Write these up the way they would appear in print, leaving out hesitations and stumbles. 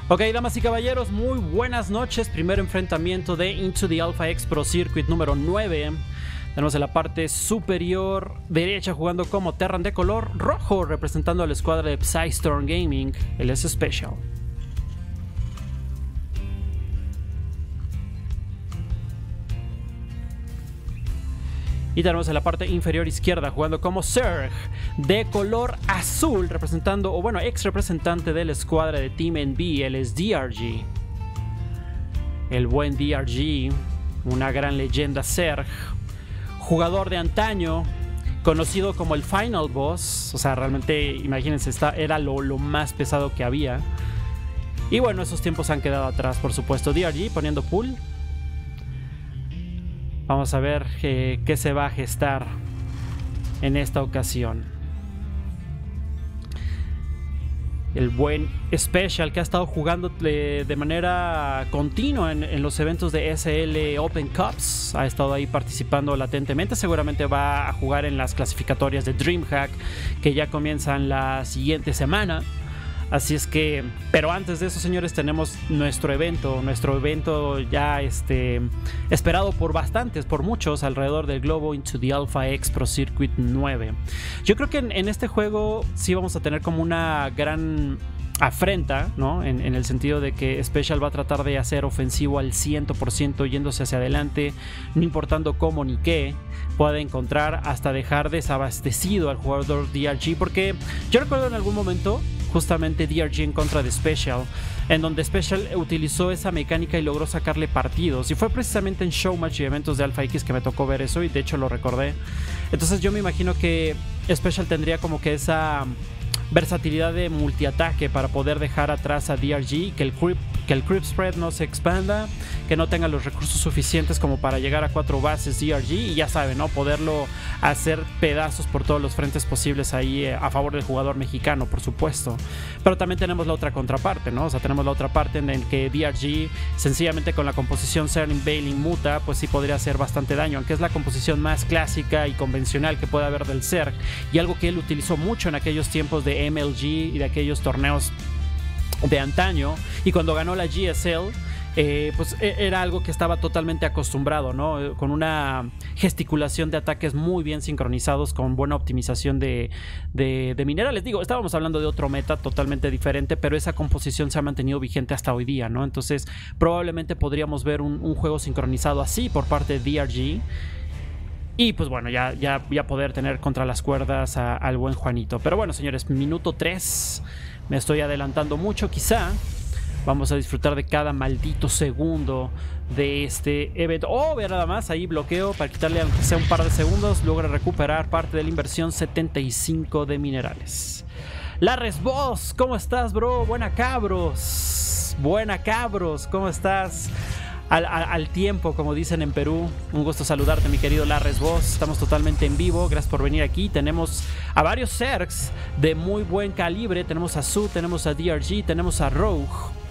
Ok, damas y caballeros, muy buenas noches. Primer enfrentamiento de Into the Alpha X Pro Circuit número 9. Tenemos en la parte superior derecha jugando como Terran de color rojo, representando a la escuadra de Psystorm Gaming. Él es Special. Y tenemos en la parte inferior izquierda jugando como Zerg de color azul, representando, o bueno, ex representante de la escuadra de Team NB. Él es DRG. El buen DRG, una gran leyenda Zerg, jugador de antaño, conocido como el Final Boss. O sea, realmente, imagínense, era lo más pesado que había. Y bueno, esos tiempos han quedado atrás, por supuesto. DRG poniendo pull. Vamos a ver qué se va a gestar en esta ocasión. El buen Special, que ha estado jugando de manera continua en los eventos de SL Open Cups. Ha estado ahí participando latentemente. Seguramente va a jugar en las clasificatorias de DreamHack, que ya comienzan la siguiente semana. Así es que, pero antes de eso, señores, tenemos nuestro evento ya esperado por bastantes, por muchos alrededor del globo, Into the Alpha X Pro Circuit 9. Yo creo que en este juego sí vamos a tener como una gran afrenta, ¿no? En el sentido de que Special va a tratar de hacer ofensivo al 100%, yéndose hacia adelante, no importando cómo ni qué, puede encontrar hasta dejar desabastecido al jugador DRG, porque yo recuerdo en algún momento justamente DRG en contra de Special, en donde Special utilizó esa mecánica y logró sacarle partidos, y fue precisamente en Showmatch y eventos de Alpha X que me tocó ver eso, y de hecho lo recordé. Entonces yo me imagino que Special tendría como que esa versatilidad de multiataque para poder dejar atrás a DRG, que el creep spread no se expanda, que no tenga los recursos suficientes como para llegar a 4 bases DRG, y ya saben, ¿no? Poderlo hacer pedazos por todos los frentes posibles ahí a favor del jugador mexicano, por supuesto. Pero también tenemos la otra contraparte, ¿no? O sea, tenemos la otra parte en el que DRG, sencillamente con la composición Serling Bailing Muta, pues sí podría hacer bastante daño, aunque es la composición más clásica y convencional que puede haber del Zerg, y algo que él utilizó mucho en aquellos tiempos de MLG y de aquellos torneos de antaño, y cuando ganó la GSL, pues era algo que estaba totalmente acostumbrado, ¿no? Con una gesticulación de ataques muy bien sincronizados, con buena optimización de minerales. Digo, estábamos hablando de otro meta totalmente diferente, pero esa composición se ha mantenido vigente hasta hoy día, ¿no? Entonces probablemente podríamos ver un juego sincronizado así por parte de DRG. Y pues bueno, ya poder tener contra las cuerdas al buen Juanito. Pero bueno, señores, minuto 3. Me estoy adelantando mucho, quizá. Vamos a disfrutar de cada maldito segundo de este evento. Oh, vea nada más, ahí bloqueo para quitarle aunque sea un par de segundos. Logra recuperar parte de la inversión 75 de minerales. Larres Boss, ¿cómo estás, bro? Buena cabros, ¿cómo estás? Al tiempo, como dicen en Perú. Un gusto saludarte, mi querido Larres Boss. Estamos totalmente en vivo, gracias por venir aquí. Tenemos a varios Zergs de muy buen calibre. Tenemos a Su, tenemos a DRG, tenemos a Rogue.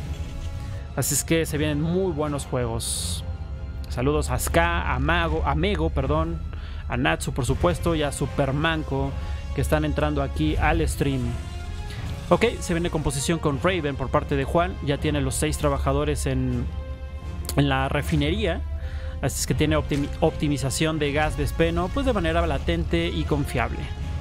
Así es que se vienen muy buenos juegos. Saludos a Ska, a Mego, perdón, a Natsu, por supuesto, y a Supermanco, que están entrando aquí al stream. Ok, se viene composición con Raven por parte de Juan. Ya tiene los 6 trabajadores en la refinería, así es que tiene optimización de gas de espeno, pues de manera latente y confiable.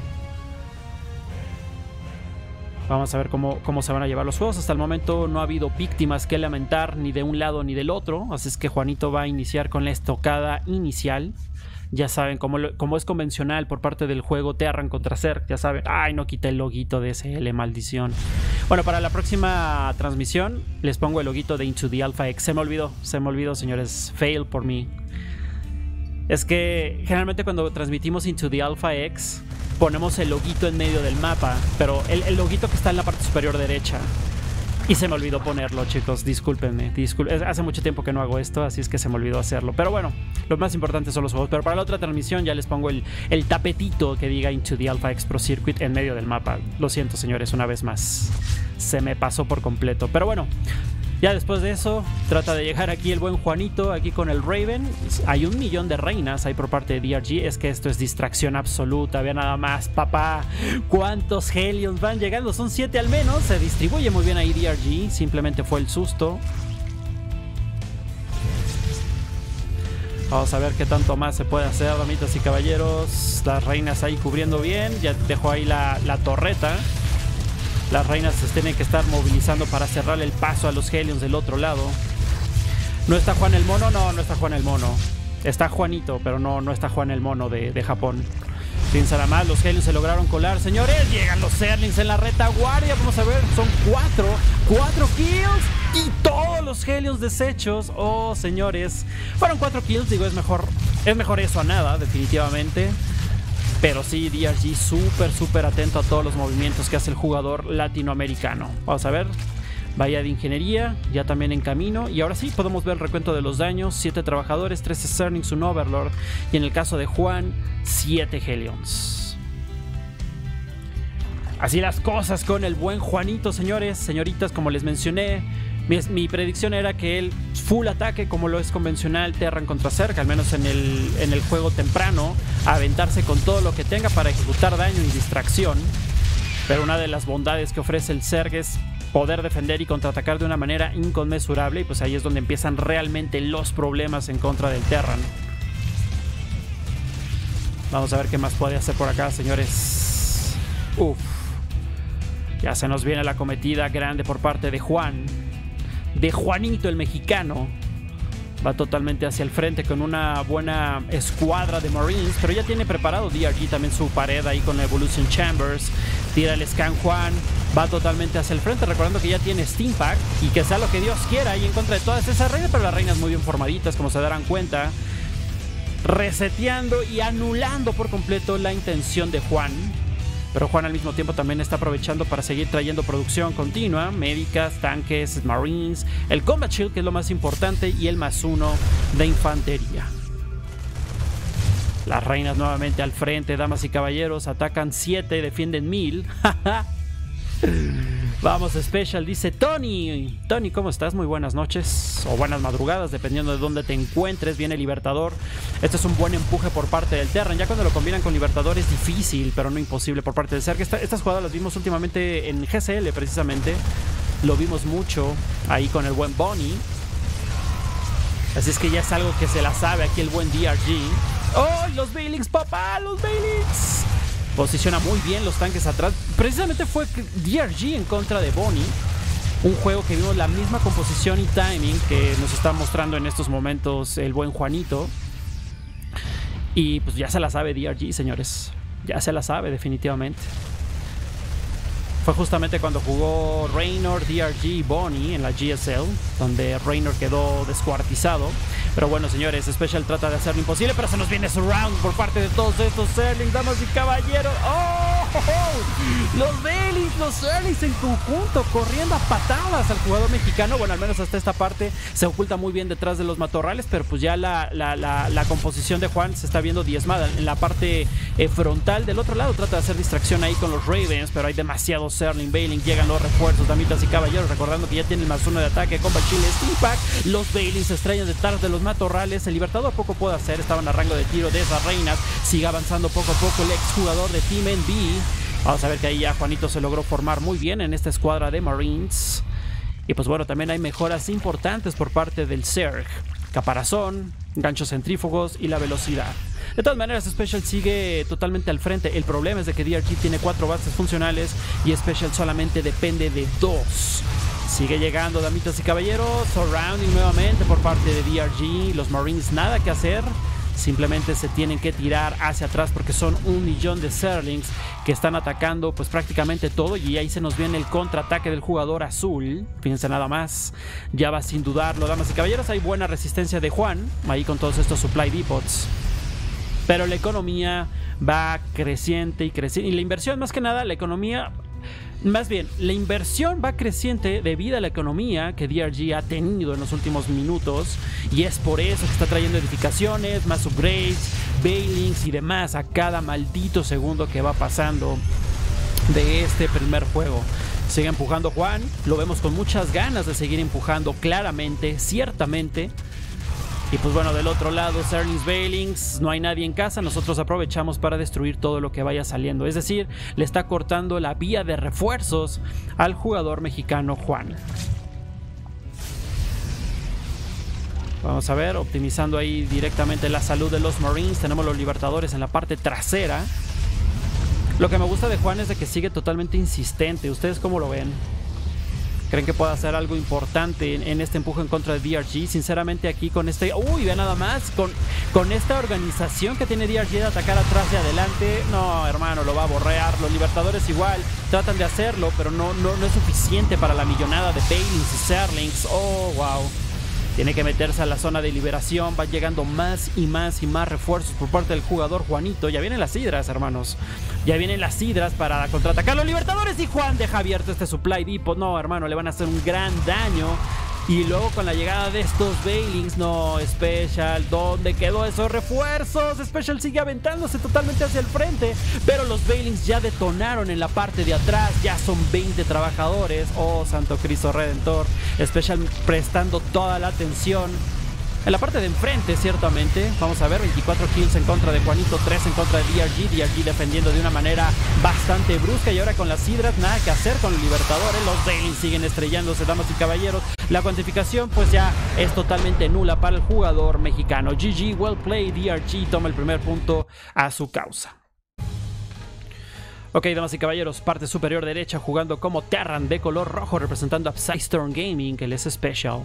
Vamos a ver cómo se van a llevar los juegos. Hasta el momento no ha habido víctimas que lamentar, ni de un lado ni del otro, así es que Juanito va a iniciar con la estocada inicial. Ya saben, como es convencional por parte del juego Terran contra Zerg, ya saben. Ay, no quité el loguito de SL, maldición. Bueno, para la próxima transmisión les pongo el loguito de Into the Alpha X. Se me olvidó, señores. Fail por mí. Es que generalmente cuando transmitimos Into the Alpha X ponemos el loguito en medio del mapa, pero el loguito que está en la parte superior derecha. Y se me olvidó ponerlo, chicos, discúlpenme. Hace mucho tiempo que no hago esto, así es que se me olvidó hacerlo. Pero bueno, lo más importante son los juegos. Pero para la otra transmisión ya les pongo el tapetito que diga Into the Alpha X Pro Circuit en medio del mapa. Lo siento, señores, una vez más. Se me pasó por completo. Pero bueno, Ya después de eso, trata de llegar aquí el buen Juanito, aquí con el Raven. Hay 1 millón de reinas ahí por parte de DRG. Es que esto es distracción absoluta. Vean nada más, papá. ¿Cuántos Hellions van llegando? Son 7 al menos. Se distribuye muy bien ahí DRG. Simplemente fue el susto. Vamos a ver qué tanto más se puede hacer, damitas y caballeros. Las reinas ahí cubriendo bien. Ya dejó ahí la torreta. Las reinas se tienen que estar movilizando para cerrar el paso a los Hellions del otro lado. ¿No está Juan el Mono? No, no está Juan el Mono. Está Juanito, pero no está Juan el Mono de Japón. Fíjense nada más, los Hellions se lograron colar. Señores, llegan los Zerlings en la retaguardia. Vamos a ver, son 4 kills y todos los Hellions deshechos. Oh, señores, fueron 4 kills. Digo, es mejor eso a nada, definitivamente. Pero sí, DRG súper atento a todos los movimientos que hace el jugador latinoamericano. Vamos a ver. Bahía de Ingeniería, ya también en camino. Y ahora sí, podemos ver el recuento de los daños. 7 trabajadores, 13 Zerlings, un Overlord. Y en el caso de Juan, 7 Hellions. Así las cosas con el buen Juanito, señores, señoritas, como les mencioné. Mi predicción era que él full ataque, como lo es convencional Terran contra Zerg, al menos en el juego temprano, a aventarse con todo lo que tenga para ejecutar daño y distracción. Pero una de las bondades que ofrece el Zerg es poder defender y contraatacar de una manera inconmensurable, y pues ahí es donde empiezan realmente los problemas en contra del Terran. Vamos a ver qué más puede hacer por acá, señores. Ya se nos viene la cometida grande por parte de Juan. De Juanito el mexicano. Va totalmente hacia el frente con una buena escuadra de Marines, pero ya tiene preparado DRG también su pared ahí con la Evolution Chambers. Tira el scan Juan, va totalmente hacia el frente, recordando que ya tiene Steam Pack y que sea lo que Dios quiera ahí en contra de todas esas reinas, pero las reinas muy bien formaditas, como se darán cuenta, reseteando y anulando por completo la intención de Juan. Pero Juan al mismo tiempo también está aprovechando para seguir trayendo producción continua, médicas, tanques, marines, el combat shield, que es lo más importante, y el +1 de infantería. Las reinas nuevamente al frente, damas y caballeros, atacan 7, defienden 1000. Vamos, Special, dice Tony. Tony, ¿cómo estás? Muy buenas noches o buenas madrugadas, dependiendo de dónde te encuentres. Viene Libertador. Este es un buen empuje por parte del Terran. Ya cuando lo combinan con Libertador es difícil, pero no imposible por parte del Zerg. Estas jugadas las vimos últimamente en GCL, precisamente. Lo vimos mucho ahí con el buen Bonnie. Así es que ya es algo que se la sabe aquí el buen DRG. ¡Oh, los Bailings, papá! ¡Los Bailings! Posiciona muy bien los tanques atrás. Precisamente fue DRG en contra de Bonnie. Un juego que vimos la misma composición y timing que nos está mostrando en estos momentos el buen Juanito. Y pues ya se la sabe DRG, señores. Ya se la sabe definitivamente. Fue justamente cuando jugó Raynor, DRG y Bonnie en la GSL, donde Raynor quedó descuartizado. Pero bueno, señores, Special trata de hacer lo imposible, pero se nos viene su round por parte de todos estos Zerlings, damas y caballeros. ¡Oh! Los Zerlings en conjunto, corriendo a patadas al jugador mexicano. Bueno, al menos hasta esta parte se oculta muy bien detrás de los matorrales, pero pues ya la composición de Juan se está viendo diezmada. En la parte frontal del otro lado trata de hacer distracción ahí con los Ravens, pero hay demasiados Zerling, Bailing, llegan los refuerzos, damitas y caballeros, recordando que ya tienen el +1 de ataque, combat shield, Steam Pack. Los Bailings se extrañan detrás de los matorrales. El Libertador poco puede hacer, estaban a rango de tiro de esas reinas. Sigue avanzando poco a poco el exjugador de Team NB. Vamos a ver que ahí ya Juanito se logró formar muy bien en esta escuadra de Marines. Y pues bueno, también hay mejoras importantes por parte del Zerg. Caparazón, ganchos centrífugos y la velocidad. De todas maneras, Special sigue totalmente al frente. El problema es de que DRG tiene 4 bases funcionales y Special solamente depende de 2. Sigue llegando, damitas y caballeros. Surrounding nuevamente por parte de DRG. Los Marines nada que hacer. Simplemente se tienen que tirar hacia atrás porque son 1 millón de Zerlings que están atacando pues prácticamente todo. Y ahí se nos viene el contraataque del jugador azul. Fíjense nada más. Ya va sin dudarlo, damas y caballeros. Hay buena resistencia de Juan ahí con todos estos supply depots. Pero la economía va creciente y creciente. Y la inversión, más que nada, la economía... Más bien, la inversión va creciente debido a la economía que DRG ha tenido en los últimos minutos. Y es por eso que está trayendo edificaciones, más upgrades, bailings y demás a cada maldito segundo que va pasando de este primer juego. Sigue empujando Juan. Lo vemos con muchas ganas de seguir empujando, claramente, ciertamente. Y pues bueno, del otro lado, Sterling Bailings, no hay nadie en casa. Nosotros aprovechamos para destruir todo lo que vaya saliendo. Es decir, le está cortando la vía de refuerzos al jugador mexicano Juan. Vamos a ver, optimizando ahí directamente la salud de los Marines. Tenemos los Libertadores en la parte trasera. Lo que me gusta de Juan es de que sigue totalmente insistente. ¿Ustedes cómo lo ven? ¿Creen que pueda hacer algo importante en este empuje en contra de DRG? Sinceramente aquí con este... Uy, vean nada más. Con esta organización que tiene DRG de atacar atrás y adelante. No, hermano, lo va a borrar. Los Libertadores igual tratan de hacerlo, pero no es suficiente para la millonada de Bailings y Sterlings. Oh, wow. Tiene que meterse a la zona de liberación. Van llegando más y más y más refuerzos por parte del jugador Juanito. Ya vienen las hidras, hermanos. Ya vienen las hidras para contraatacar a los Libertadores. Y Juan deja abierto este supply depot. No, hermano, le van a hacer un gran daño. Y luego con la llegada de estos Bailings, no, Special, ¿dónde quedó esos refuerzos? Special sigue aventándose totalmente hacia el frente, pero los Bailings ya detonaron en la parte de atrás, ya son 20 trabajadores. Oh, Santo Cristo Redentor. Special prestando toda la atención en la parte de enfrente, ciertamente. Vamos a ver, 24 kills en contra de Juanito, 3 en contra de DRG. DRG defendiendo de una manera bastante brusca. Y ahora con las hidras, nada que hacer con los Libertadores. Los Bailings siguen estrellándose, damas y caballeros. La cuantificación pues ya es totalmente nula para el jugador mexicano. GG, well played. DRG toma el primer punto a su causa. Ok, damas y caballeros, parte superior derecha jugando como Terran de color rojo, representando a Psystorm Gaming, que les es Special.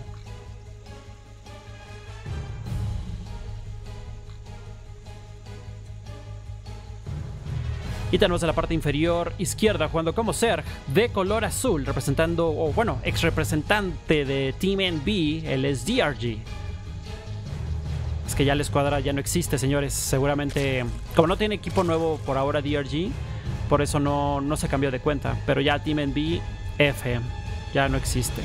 Y tenemos en la parte inferior izquierda jugando como Serg de color azul, representando, o bueno, ex representante de Team NB, el es DRG. Es que ya la escuadra ya no existe, señores. Seguramente, como no tiene equipo nuevo por ahora DRG, por eso no se cambió de cuenta. Pero ya Team NB F ya no existe.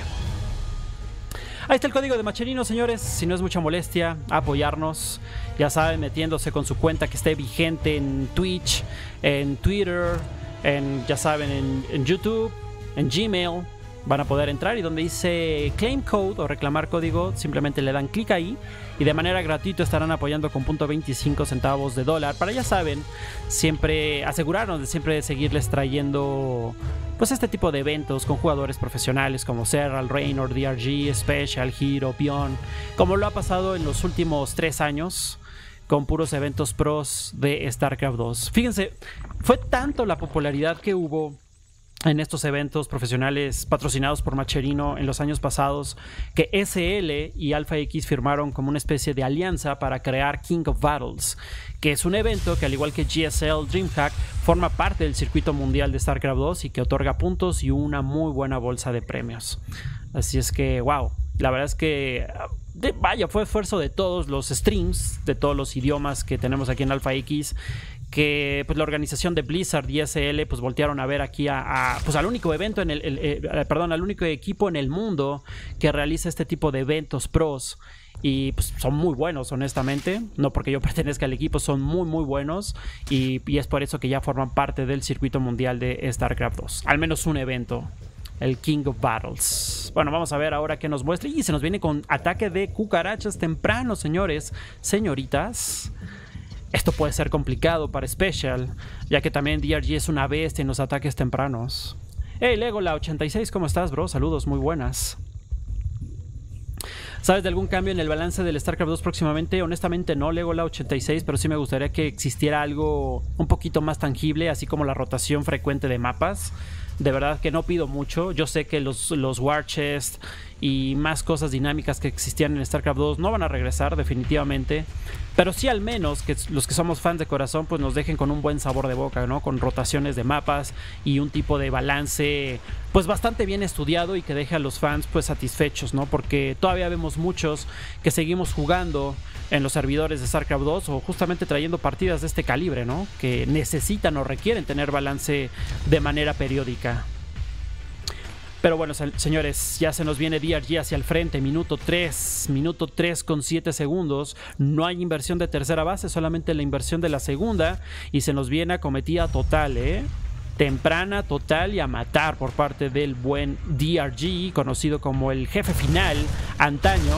Ahí está el código de Macherino, señores. Si no es mucha molestia, apoyarnos. Ya saben, metiéndose con su cuenta que esté vigente en Twitch, en Twitter, ya saben, en YouTube, en Gmail. Van a poder entrar y donde dice Claim Code o reclamar código, simplemente le dan clic ahí y de manera gratuita estarán apoyando con 0.25 centavos de dólar. Para, ya saben, siempre asegurarnos de siempre seguirles trayendo pues este tipo de eventos con jugadores profesionales como Serral, Raynor, DRG, Special, Hero, Pion, como lo ha pasado en los últimos 3 años con puros eventos pros de StarCraft 2. Fíjense, fue tanto la popularidad que hubo en estos eventos profesionales patrocinados por Macherino en los años pasados, que SL y Alpha X firmaron como una especie de alianza para crear King of Battles, que es un evento que, al igual que GSL DreamHack, forma parte del circuito mundial de StarCraft 2 y que otorga puntos y una muy buena bolsa de premios. Así es que, wow, la verdad es que vaya, fue esfuerzo de todos los streams, de todos los idiomas que tenemos aquí en Alpha X, que pues la organización de Blizzard y SL pues voltearon a ver aquí pues al único evento en al único equipo en el mundo que realiza este tipo de eventos pros. Y pues son muy buenos, honestamente. No porque yo pertenezca al equipo, son muy muy buenos. Y es por eso que ya forman parte del circuito mundial de StarCraft 2. Al menos un evento, el King of Battles. Bueno, vamos a ver ahora qué nos muestra. Y se nos viene con ataque de cucarachas temprano, señores, señoritas. Esto puede ser complicado para Special, ya que también DRG es una bestia en los ataques tempranos. Hey, Legola86, ¿cómo estás, bro? Saludos, muy buenas. ¿Sabes de algún cambio en el balance del StarCraft 2 próximamente? Honestamente no, Legola86, pero sí me gustaría que existiera algo un poquito más tangible, así como la rotación frecuente de mapas. De verdad que no pido mucho. Yo sé que los War Chest y más cosas dinámicas que existían en StarCraft 2 no van a regresar definitivamente, pero sí al menos que los que somos fans de corazón pues nos dejen con un buen sabor de boca, ¿no? Con rotaciones de mapas y un tipo de balance pues bastante bien estudiado y que deje a los fans pues satisfechos, ¿no? Porque todavía vemos muchos que seguimos jugando en los servidores de StarCraft 2 o justamente trayendo partidas de este calibre, ¿no? Que necesitan o requieren tener balance de manera periódica. Pero bueno, señores, ya se nos viene DRG hacia el frente, minuto 3 con 7 segundos. No hay inversión de tercera base, solamente la inversión de la segunda. Y se nos viene acometida total, ¿eh? temprana, total y a matar por parte del buen DRG, conocido como el jefe final antaño.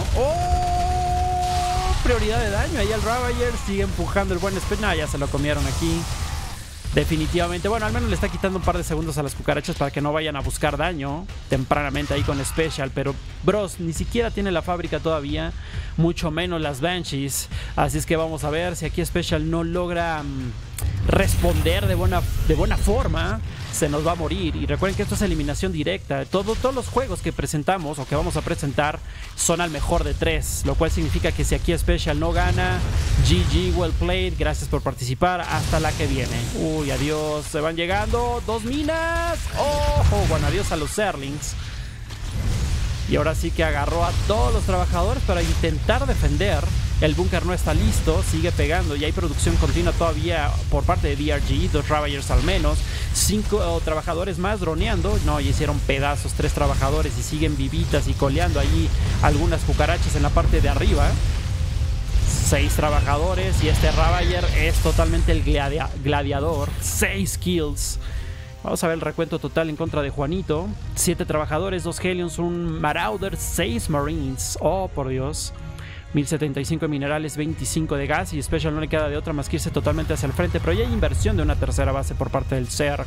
¡Oh! Prioridad de daño. Ahí el Ravager sigue empujando el buen Special. Ya se lo comieron aquí. Definitivamente, bueno, al menos le está quitando un par de segundos a las cucarachas para que no vayan a buscar daño tempranamente ahí con Special, pero bros, ni siquiera tiene la fábrica todavía, mucho menos las Banshees, así es que vamos a ver si aquí Special no logra responder de buena forma, se nos va a morir. Y recuerden que esto es eliminación directa. Todos los juegos que presentamos o que vamos a presentar son al mejor de 3, lo cual significa que si aquí Special no gana, GG, well played, gracias por participar, hasta la que viene. Uy, adiós, se van llegando 2 minas. Oh, bueno, adiós a los Zerlings. Y ahora sí que agarró a todos los trabajadores para intentar defender. El búnker no está listo, sigue pegando y hay producción continua todavía por parte de DRG, 2 Ravagers al menos, 5 trabajadores más droneando. No, ya hicieron pedazos 3 trabajadores y siguen vivitas y coleando allí algunas cucarachas en la parte de arriba. 6 trabajadores y este Ravager es totalmente el gladiador. 6 kills. Vamos a ver el recuento total en contra de Juanito. 7 trabajadores, 2 Hellions, un Marauder, 6 Marines. Oh, por Dios. 1075 de minerales, 25 de gas. Y Special no le queda de otra más que irse totalmente hacia el frente. Pero ya hay inversión de una tercera base por parte del Zerg.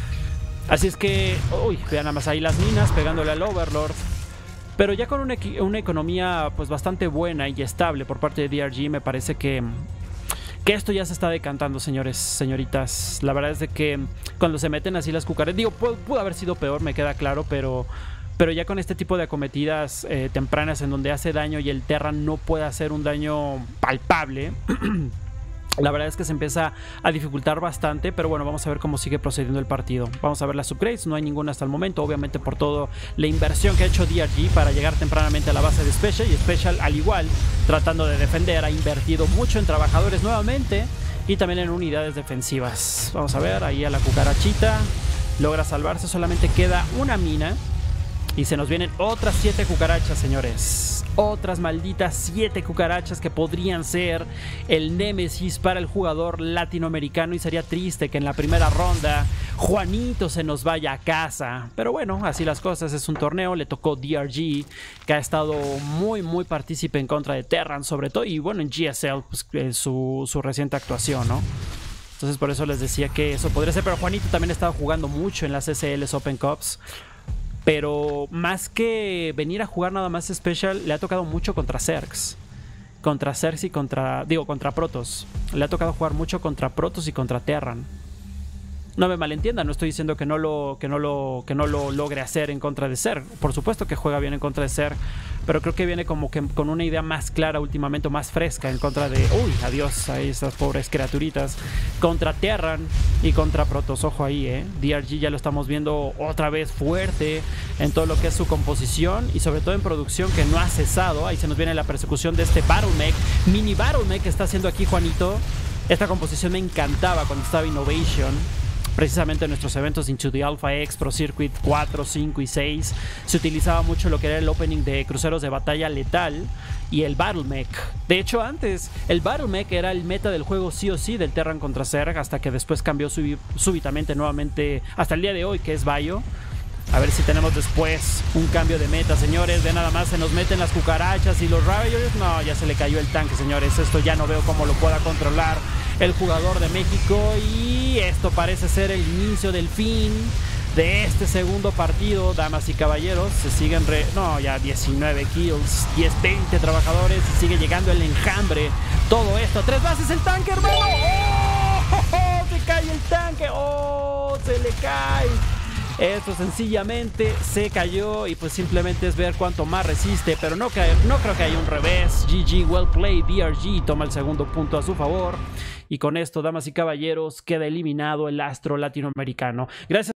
Así es que, uy, vean nada más ahí las minas pegándole al Overlord. Pero ya con una economía pues bastante buena y estable por parte de DRG, me parece que esto ya se está decantando, señores, señoritas. La verdad es de que cuando se meten así las cucarachas, digo, pudo haber sido peor, me queda claro, pero ya con este tipo de acometidas tempranas en donde hace daño y el Terran no puede hacer un daño palpable, la verdad es que se empieza a dificultar bastante. Pero bueno, vamos a ver cómo sigue procediendo el partido. Vamos a ver las upgrades, no hay ninguna hasta el momento, obviamente por toda la inversión que ha hecho DRG para llegar tempranamente a la base de Special. Y Special, al igual, tratando de defender, ha invertido mucho en trabajadores nuevamente y también en unidades defensivas. Vamos a ver, ahí a la cucarachita logra salvarse, solamente queda una mina. Y se nos vienen otras 7 cucarachas, señores. Otras malditas 7 cucarachas que podrían ser el némesis para el jugador latinoamericano. Y sería triste que en la primera ronda Juanito se nos vaya a casa. Pero bueno, así las cosas. Es un torneo. Le tocó DRG, que ha estado muy partícipe en contra de Terran, sobre todo. Y bueno, en GSL, pues, en su reciente actuación, ¿no? Entonces por eso les decía que eso podría ser. Pero Juanito también ha estado jugando mucho en las SLs Open Cups. Pero más que venir a jugar nada más Special, le ha tocado mucho contra Zergs. Contra Zergs y contra Protoss. Le ha tocado jugar mucho contra Protoss y contra Terran. No me malentiendan, no estoy diciendo que no lo logre hacer en contra de Zerg. Por supuesto que juega bien en contra de Zerg, pero creo que viene como que con una idea más clara últimamente, más fresca en contra de... Uy, adiós a esas pobres criaturitas. Contra Terran y contra Protoss, ojo ahí, DRG ya lo estamos viendo otra vez fuerte en todo lo que es su composición y sobre todo en producción, que no ha cesado. Ahí se nos viene la persecución de este Battlemech, mini Battlemech que está haciendo aquí Juanito. Esta composición me encantaba cuando estaba Innovation. Precisamente en nuestros eventos Into the Alpha X, Pro Circuit 4, 5 y 6 se utilizaba mucho lo que era el opening de cruceros de batalla letal y el Battlemech. De hecho, antes el Battlemech era el meta del juego sí o sí del Terran contra Zerg, hasta que después cambió súbitamente nuevamente hasta el día de hoy, que es Bayo. A ver si tenemos después un cambio de meta, señores. De nada más se nos meten las cucarachas y los Ravagers. No, ya se le cayó el tanque, señores. Esto ya no veo cómo lo pueda controlar el jugador de México. Y esto parece ser el inicio del fin de este segundo partido, damas y caballeros. Se siguen no, ya 19 kills, 20 trabajadores. Y sigue llegando el enjambre. Todo esto, 3 bases el tanque, hermano. ¡Oh! Se cae el tanque. ¡Oh! Se le cae. Esto sencillamente se cayó y pues simplemente es ver cuánto más resiste, pero no creo que haya un revés. GG, well played. DRG toma el segundo punto a su favor y con esto, damas y caballeros, queda eliminado el astro latinoamericano. Gracias.